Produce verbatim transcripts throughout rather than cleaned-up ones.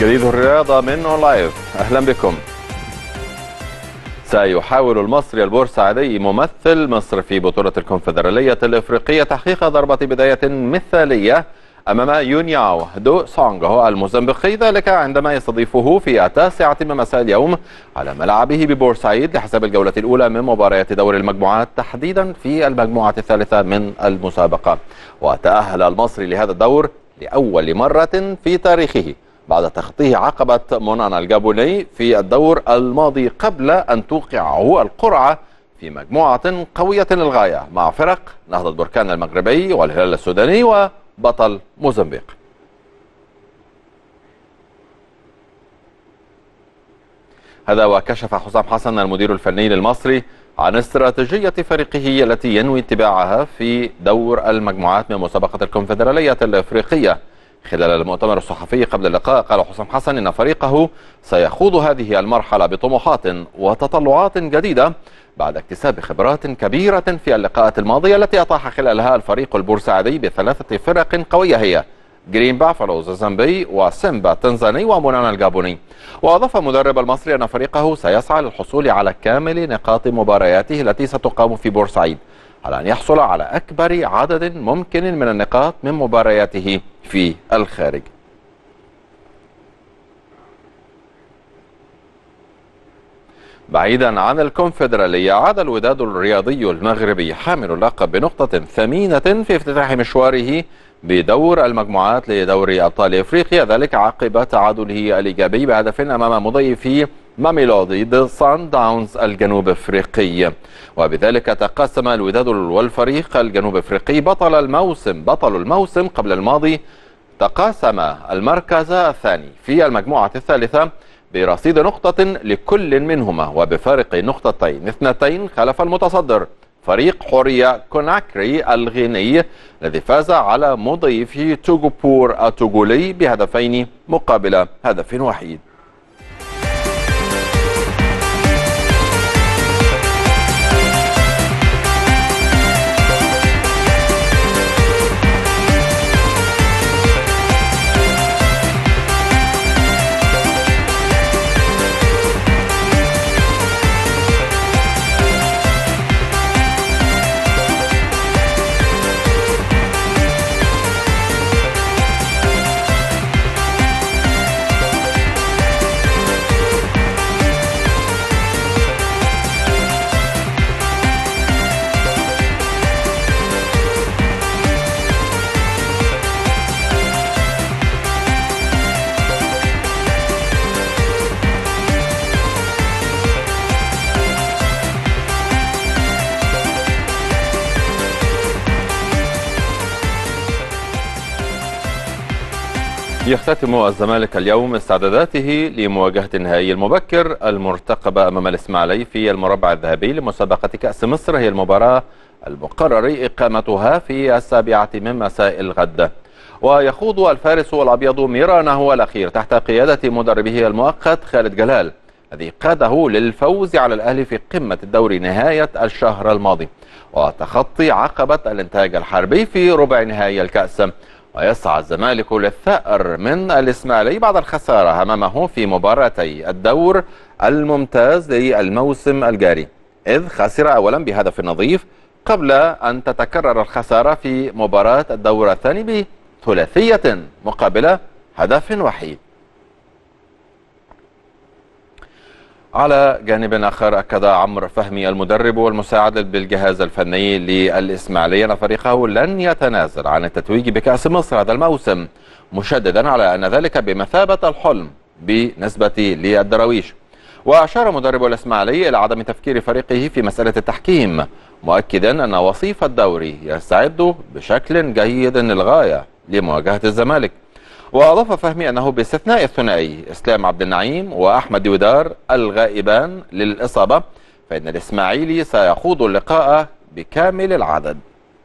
جديد الرياضة من أون لايف، أهلا بكم. سيحاول المصري البورسعيدي ممثل مصر في بطولة الكونفدرالية الإفريقية تحقيق ضربة بداية مثالية أمام يونياو دو سونغ الموزمبيقي، ذلك عندما يستضيفه في التاسعة من مساء اليوم على ملعبه ببورسعيد لحساب الجولة الأولى من مباريات دور المجموعات، تحديدا في المجموعة الثالثة من المسابقة. وتأهل المصري لهذا الدور لأول مرة في تاريخه بعد تخطيه عقبة مونانا الجابوني في الدور الماضي قبل أن توقعه القرعة في مجموعة قوية للغاية مع فرق نهضة بركان المغربي والهلال السوداني وبطل موزمبيق. هذا وكشف حسام حسن المدير الفني للمصري عن استراتيجية فريقه التي ينوي اتباعها في دور المجموعات من مسابقة الكونفدرالية الإفريقية. خلال المؤتمر الصحفي قبل اللقاء قال حسام حسن إن فريقه سيخوض هذه المرحلة بطموحات وتطلعات جديدة بعد اكتساب خبرات كبيرة في اللقاءات الماضية التي أطاح خلالها الفريق البورسعيدي بثلاثة فرق قوية هي جرين بافالوز الزامبي وسيمبا التنزاني ومونانا الجابوني. وأضاف المدرب المصري أن فريقه سيسعى للحصول على كامل نقاط مبارياته التي ستقام في بورسعيد على أن يحصل على أكبر عدد ممكن من النقاط من مبارياته في الخارج. بعيدا عن الكونفدرالية، عاد الوداد الرياضي المغربي حامل اللقب بنقطة ثمينة في افتتاح مشواره بدور المجموعات لدوري أبطال إفريقيا، ذلك عقب تعادله الإيجابي بهدف أمام مضيفي ماميلودي دي سان داونز الجنوب افريقي. وبذلك تقاسم الوداد والفريق الجنوب افريقي بطل الموسم بطل الموسم قبل الماضي تقاسم المركز الثاني في المجموعة الثالثة برصيد نقطة لكل منهما وبفارق نقطتين اثنتين خلف المتصدر فريق حورية كوناكري الغيني الذي فاز على مضيفي توغوبور التوغولي بهدفين مقابل هدف وحيد. يختتم الزمالك اليوم استعداداته لمواجهة النهائي المبكر المرتقبة أمام الإسماعيلي في المربع الذهبي لمسابقة كأس مصر. هي المباراة المقرر إقامتها في السابعة من مساء الغد. ويخوض الفارس الأبيض ميرانه الأخير تحت قيادة مدربه المؤقت خالد جلال الذي قاده للفوز على الأهلي في قمة الدوري نهاية الشهر الماضي وتخطي عقبة الإنتاج الحربي في ربع نهائي الكأس. ويسعى الزمالك للثأر من الإسماعيلي بعد الخسارة أمامه في مباراتي الدور الممتاز للموسم الجاري، إذ خسر أولا بهدف نظيف قبل أن تتكرر الخسارة في مباراة الدور الثاني بثلاثية مقابل هدف وحيد. على جانب آخر، أكد عمرو فهمي المدرب والمساعد بالجهاز الفني للإسماعيلية أن فريقه لن يتنازل عن التتويج بكأس مصر هذا الموسم، مشددا على أن ذلك بمثابة الحلم بالنسبة للدراويش. وأشار مدرب الإسماعيلي إلى عدم تفكير فريقه في مسألة التحكيم، مؤكدا أن وصيف الدوري يستعد بشكل جيد للغاية لمواجهة الزمالك. وأضاف فهمي أنه باستثناء الثنائي إسلام عبد النعيم وأحمد ديودار الغائبان للإصابة فإن الإسماعيلي سيخوض اللقاء بكامل العدد.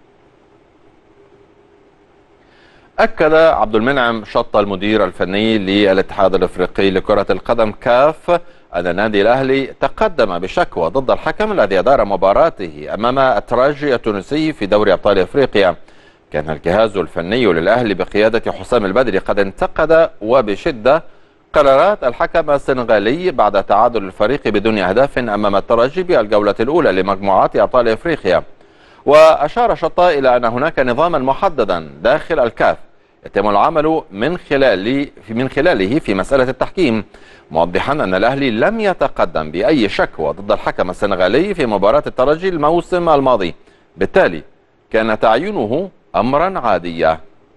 أكد عبد المنعم شطة المدير الفني للاتحاد الأفريقي لكرة القدم كاف أن النادي الأهلي تقدم بشكوى ضد الحكم الذي أدار مباراته أمام الترجي التونسي في دوري أبطال إفريقيا. كان الجهاز الفني للأهلي بقيادة حسام البدري قد انتقد وبشدة قرارات الحكم السنغالي بعد تعادل الفريق بدون أهداف أمام الترجي بالجولة الأولى لمجموعات أبطال إفريقيا. وأشار شطة إلى أن هناك نظاما محددا داخل الكاف يتم العمل من خلال من خلاله في مسألة التحكيم، موضحا أن الأهلي لم يتقدم بأي شكوى ضد الحكم السنغالي في مباراة الترجي الموسم الماضي، بالتالي كان تعيينه أمرا عاديا.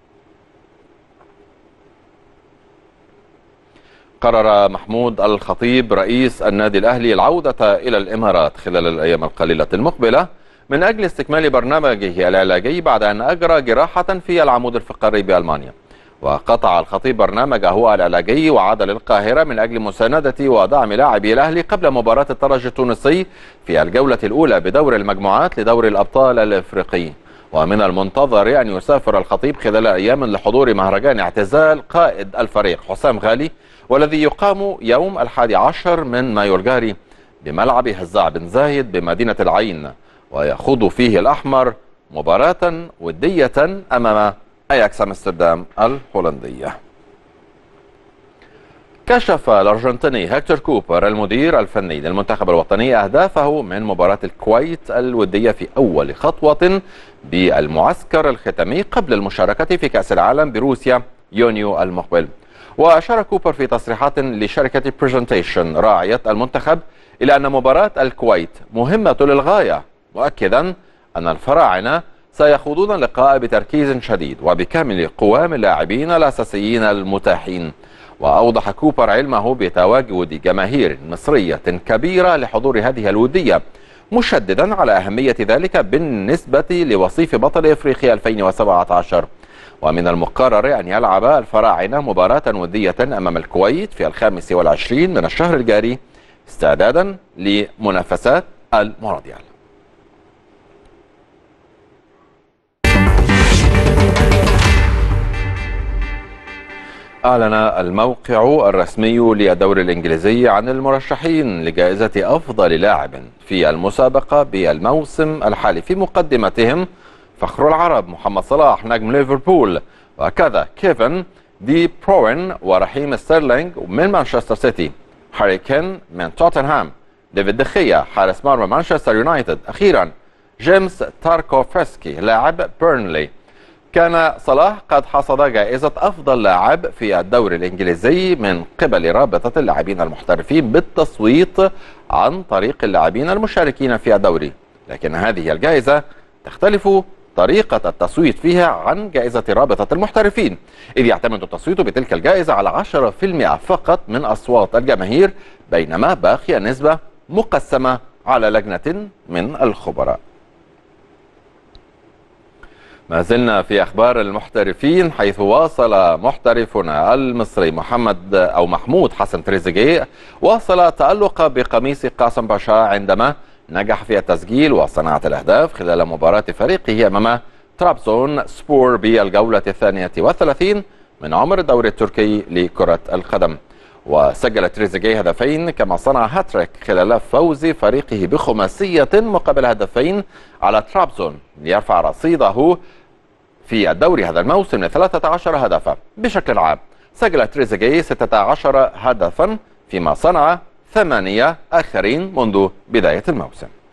قرر محمود الخطيب رئيس النادي الأهلي العودة إلى الإمارات خلال الأيام القليلة المقبلة من أجل استكمال برنامجه العلاجي بعد أن أجرى جراحة في العمود الفقري بألمانيا. وقطع الخطيب برنامجه العلاجي وعاد للقاهرة من أجل مساندة ودعم لاعبي الأهلي قبل مباراة الترجي التونسي في الجولة الأولى بدور المجموعات لدور الأبطال الإفريقي. ومن المنتظر أن يسافر الخطيب خلال أيام لحضور مهرجان اعتزال قائد الفريق حسام غالي، والذي يقام يوم الحادي عشر من مايو الجاري بملعب هزاع بن زايد بمدينة العين، ويخوض فيه الأحمر مباراة ودية أمام أياكس أمستردام الهولندية. كشف الأرجنتيني هيكتور كوبر المدير الفني للمنتخب الوطني أهدافه من مباراة الكويت الودية في أول خطوة بالمعسكر الختامي قبل المشاركة في كأس العالم بروسيا يونيو المقبل. وأشار كوبر في تصريحات لشركة بريزنتيشن راعية المنتخب إلى أن مباراة الكويت مهمة للغاية، مؤكدا أن الفراعنة سيخوضون اللقاء بتركيز شديد وبكامل قوام اللاعبين الأساسيين المتاحين. وأوضح كوبر علمه بتواجد جماهير مصرية كبيرة لحضور هذه الودية، مشددا على أهمية ذلك بالنسبة لوصيف بطل إفريقيا ألفين وسبعة عشر. ومن المقرر أن يلعب الفراعنة مباراة ودية أمام الكويت في الخامس والعشرين من الشهر الجاري استعدادا لمنافسات المونديال. أعلن الموقع الرسمي للدوري الإنجليزي عن المرشحين لجائزة أفضل لاعب في المسابقة بالموسم الحالي، في مقدمتهم فخر العرب محمد صلاح نجم ليفربول، وكذا كيفن دي بروين ورحيم ستيرلينج من مانشستر سيتي، هاري كين من توتنهام، ديفيد دخيا حارس مرمى مانشستر يونايتد، أخيرا جيمس تاركوفسكي لاعب بيرنلي. كان صلاح قد حصد جائزة أفضل لاعب في الدوري الإنجليزي من قبل رابطة اللاعبين المحترفين بالتصويت عن طريق اللاعبين المشاركين في الدوري، لكن هذه الجائزة تختلف طريقة التصويت فيها عن جائزة رابطة المحترفين، إذ يعتمد التصويت بتلك الجائزة على عشرة بالمئة فقط من أصوات الجماهير، بينما باقي النسبة مقسمة على لجنة من الخبراء. ما زلنا في أخبار المحترفين، حيث واصل محترفنا المصري محمد أو محمود حسن تريزيجيه واصل التألق بقميص قاسم باشا عندما نجح في التسجيل وصناعة الأهداف خلال مباراة فريقه أمام ترابزون سبور بالجولة الثانية والثلاثين من عمر الدوري التركي لكرة القدم. وسجل تريزيجيه هدفين كما صنع هاتريك خلال فوز فريقه بخماسية مقابل هدفين على ترابزون ليرفع رصيده في الدوري هذا الموسم ل ثلاثة عشر هدفا. بشكل عام سجل تريزيجيه ستة عشر هدفا فيما صنع ثمانية آخرين منذ بداية الموسم.